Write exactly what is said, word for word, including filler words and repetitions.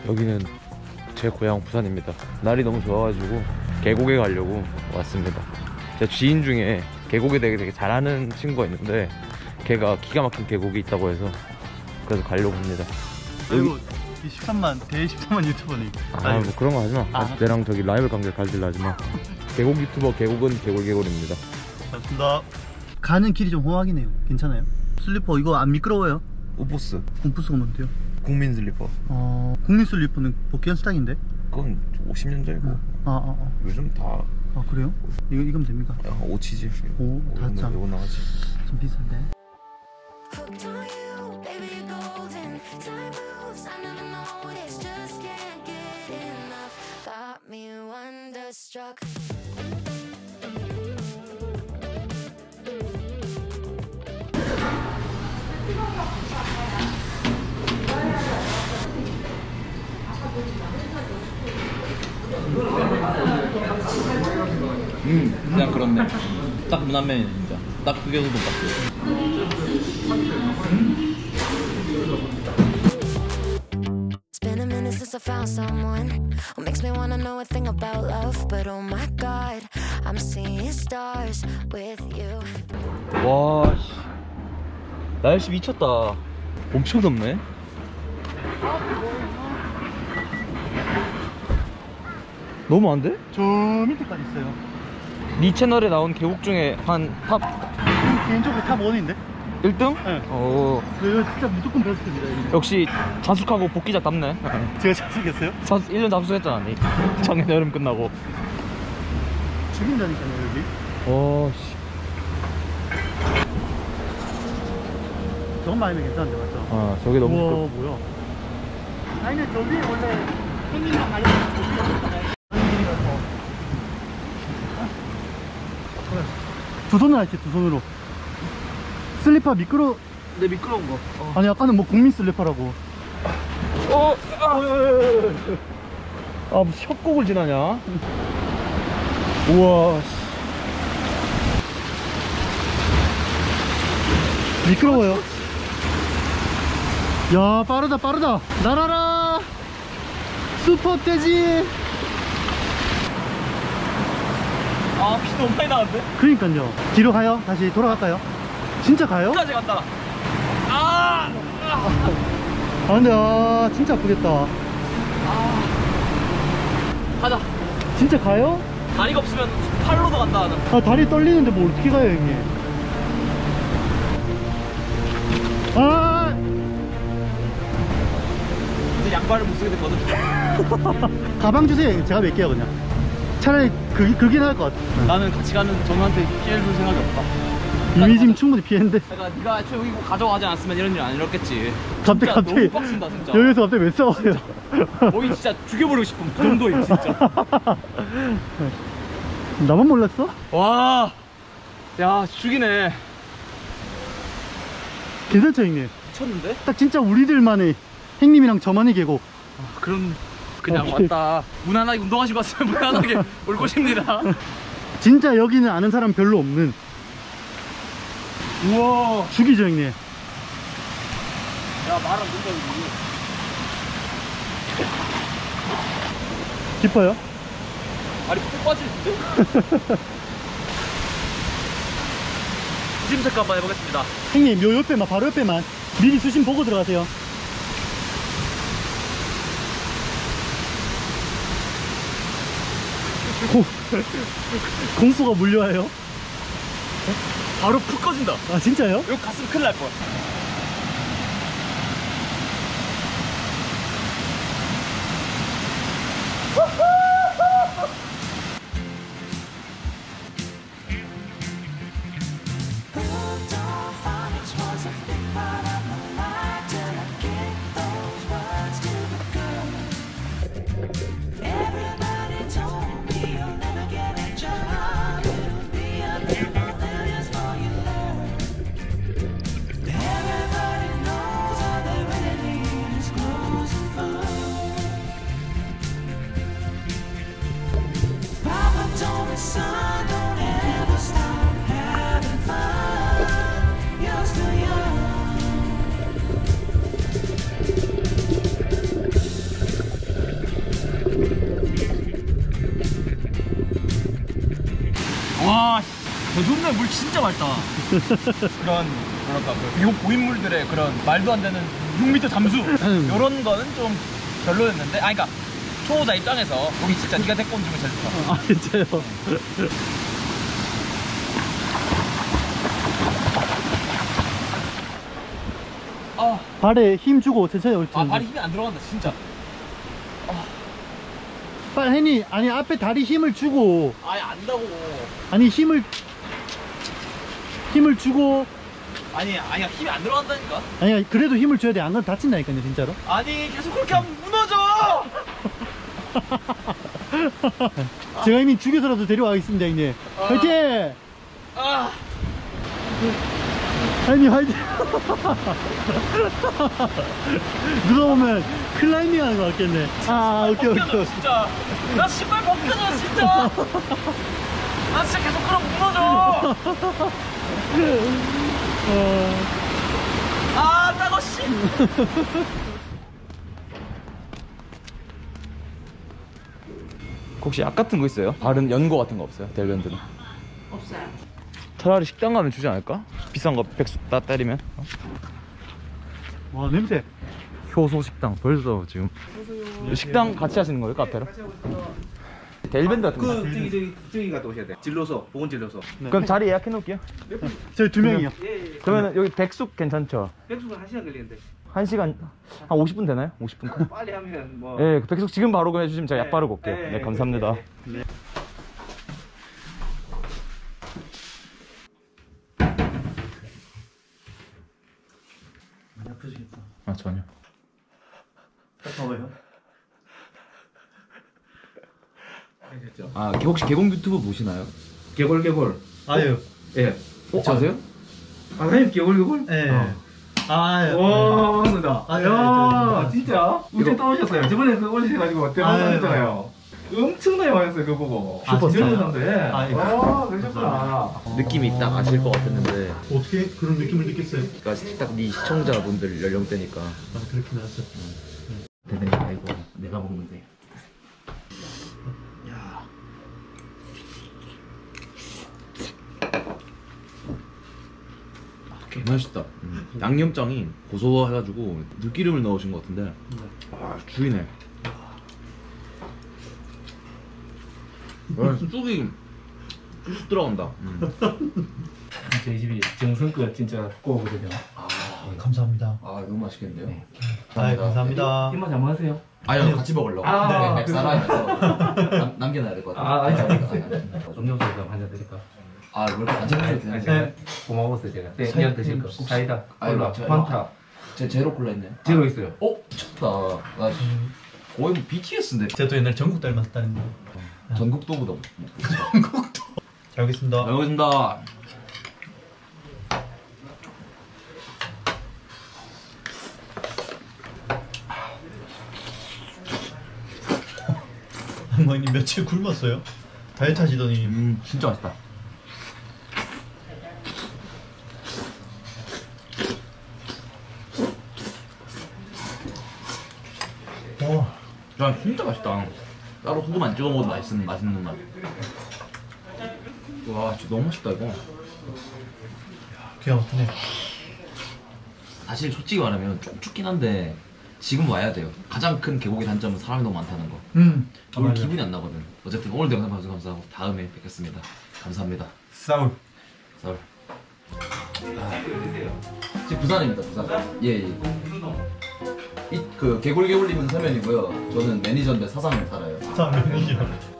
여기는 제 고향 부산입니다. 날이 너무 좋아가지고 계곡에 가려고 왔습니다. 제 지인 중에 계곡에 되게, 되게 잘하는 친구가 있는데 걔가 기가 막힌 계곡이 있다고 해서 그래서 가려고 합니다. 그리고 십삼만 대 십삼만 유튜버니. 아 뭐 그런 거 하지마. 아. 내랑 저기 라이벌 관계 가질라 하지마. 계곡 유튜버 계곡은 계골계골입니다. 맞습니다. 가는 길이 좀 험하긴 해요. 괜찮아요? 슬리퍼 이거 안 미끄러워요? 오보스. 옴프스가 뭔데요? 국민 슬리퍼. 어... 국민 슬리퍼는 복귀한 스타일인데? 그건 오십 년 전이고. 아, 아, 아. 요즘 다. 아 그래요? 이거 이거면 됩니까? 야, 오치지. 오, 다 짱. 이거 나가지. 좀 비싼데. 음, 그냥 그렇네. 딱 무난면이 진짜. 딱 그게 돈까스. It's been a minute since I found someone who makes me wanna know a thing about love. But oh my God, I'm seeing stars with you. 와, 날씨 미쳤다. 엄청 덥네. 너무 안 돼? 저 밑에까지 있어요. 네 채널에 나온 계곡 중에 한 탑 개인적으로 탑 원인데? 일 등? 네. 오. 이거 진짜 무조건 베스트입니다. 역시 자숙하고 복귀작 답네. 제가 자숙했어요? 자숙, 일 년 자숙했잖아 니. 작년 여름 끝나고. 죽인다니까요 여기. 오 씨. 저건 많이면 괜찮은데 맞죠? 아 저게 너무 우와 시끄러... 뭐야. 아니 근데 저 위에 원래 팬님이랑 가려면 저 위에 있잖아요. 두 손으로 하지 두 손으로. 슬리퍼 미끄러. 내 미끄러운 거. 어. 아니 아까는 뭐 국민 슬리퍼라고. 어. 아, 아 무슨 협곡을 지나냐? 우와. 미끄러워요. 야 빠르다 빠르다. 날아라 슈퍼 돼지. 아 피 너무 많이 나는데? 그러니까요. 뒤로 가요. 다시 돌아갈까요? 진짜 가요? 끝까지 간다. 아! 아 근데 아 진짜 아프겠다. 아. 가자. 진짜 가요? 다리가 없으면 팔로도 간다 하나. 아 다리 떨리는데 뭐 어떻게 가요 형님? 아! 이제 양발을 못 쓰게 됐거든. 가방 주세요. 제가 맬게요 그냥. 차라리 그, 그게 나을 것 같아. 나는 같이 가는 전우한테 피해줄 생각이 없다. 이미 지금 충분히 피했는데. 그러니까 네가 애초에 여기 가져가지 않았으면 이런 일 안 일었겠지. 갑자기 진짜 갑자기 너무 빡친다 진짜. 여기서 갑자기 왜 싸워요? 거의 진짜 죽여버리고 싶은 그 정도임 진짜. 나만 몰랐어? 와, 야 죽이네. 괜찮죠 형님? 미쳤는데? 딱 진짜 우리들만의 형님이랑 저만의 계곡. 아, 그럼 그냥 아, 왔다. 무난하게 운동하시고 왔으면 무난하게 올 것입니다. 진짜 여기는 아는 사람 별로 없는. 우와. 죽이죠 형님. 야 말안 된다 여기. 깊어요? 발이 푹 빠지는데? 수심 체크 한번 해보겠습니다. 형님 요 옆에만 바로 옆에만 미리 수심 보고 들어가세요. 고, 공포가 물려와요. 바로 푹 꺼진다. 아 진짜요? 여기 갔으면 큰일 날 뻔. Everybody 존나 물 진짜 맑다. 그런 뭐랄까 그 미국 고인물들의 그런 말도 안 되는 육 미터 잠수 이런 거는 좀 별로였는데, 아 그러니까 초보자 입장에서 여기 진짜 네가 데리고 온 중에 제일 좋다. 아 진짜요? 아, 발에 힘 주고 천천히 올 아 텐데. 발이 힘이 안 들어간다 진짜. 빨리 혜니 아니 앞에 다리 힘을 주고 아예 안다고. 아니 힘을 힘을 주고 아니 아니야 힘이 안 들어간다니까. 아니 그래도 힘을 줘야 돼. 안 그러면 다친다니까요 진짜로. 아니 계속 그렇게 하면 무너져. 제가 형님 죽여서라도 데려가겠습니다 형님. 아. 화이팅! 아. 형님 화이팅! 누가 보면 클라이밍 하는 거 같겠네. 아 오케이 오케이 오케이. 진짜 나 신발 벗겨져 진짜. 나 진짜 계속 그럼 무너져. 어... 아 따거 씨. 혹시 약 같은 거 있어요? 다른 연고 같은 거 없어요? 델밴드는? 없어요. 차라리 식당 가면 주지 않을까? 비싼 거 백수 따 때리면. 어? 와 냄새. 효소 식당 벌써 지금 식당 같이 하시는 거예요? 카페로? 델밴드 같은 거. 그 저기 저기 저기 갔다 오셔야 돼. 진로소, 보건 진로소. 그럼 자리 예약해 놓을게요. 저희 두 명이요. 예, 예. 그러면 여기 백숙 괜찮죠? 백숙은 한 시간 걸리는데. 한 시간 한 오십 분 되나요? 오십 분? 빨리 하면 뭐. 예, 그 백숙 지금 바로 그럼 해주시면 제가 약 네. 바르고 올게요. 네, 네, 감사합니다. 네, 많이 아프시겠다. 아 전혀. 봐봐요. 아 혹시 개공 유튜브 보시나요? 개골 개골. 아유. 예. 어, 아세요? 아, 형님 개골 개골? 예. 어. 아, 와, 반갑습니다. 아, 예, 야, 저, 진짜? 우주 떠오셨어요. 저번에 그 올리셔가지고 대박 아, 나셨잖아요. 엄청나게 많았어요, 그거 보고. 아, 진짜요? 젊은데. 아, 예. 아, 그러셨구나. 느낌이 딱 아실 것 같았는데, 어떻게 그런 느낌을 느꼈어요? 그러니까 딱 네 시청자분들 연령대니까. 아 그렇게 나왔어. 대단히 아이고 내가 먹는데. 야. 개 맛있다. 음. 양념장이 고소해가지고 들기름을 넣으신 것 같은데, 아 죽이네. 와, 쑥이 쑥 들어간다. 음. 저희 집이 정성껏 진짜 구워거든요. 아, 감사합니다. 아 너무 맛있겠는데요? 네. 아 감사합니다. 입맛 잘 맞으세요? 아니요, 같이 먹으려고. 아, 네, 맵사라면서 남겨놔야 될 것 같아요. 아, 알겠습니다. 음료수 좀 한잔 드릴까? 아, 뭘 안 챙겨도 되나요? 네. 고마웠어요, 제가. 네, 그냥 드실 거. 사이다, 아이고, 콜라, 저- 판타. 제 제로 콜라 있네. 제로 있어요. 어? 미쳤다. 나 거의 뭐 비티에스인데. 제가 또 옛날 전국 닮았다는 거. 전국도보다. 잘 먹겠습니다. 잘 먹겠습니다. 어머님 며칠 굶었어요? 다이어트 하시더니. 음, 진짜 맛있다. 와. 야, 진짜 맛있다. 따로 소금 안 찍어 먹어도 맛있는, 맛있는 맛. 와, 진짜 너무 맛있다, 이거. 기가 막히네. 사실 솔직히 말하면 좀 춥긴 한데, 지금 와야 돼요. 가장 큰 계곡의 단점은 사람이 너무 많다는 거. 음. 오늘 기분이 안 나거든. 어쨌든 오늘도 영상 봐주셔서 감사하고, 다음에 뵙겠습니다. 감사합니다. 싸울. 서울. 아, 지금 부산입니다, 부산. 예, 예. 이, 그, 개굴개굴님은 서면이고요. 저는 매니저인데 사상을 살아요. 싸울 매니저.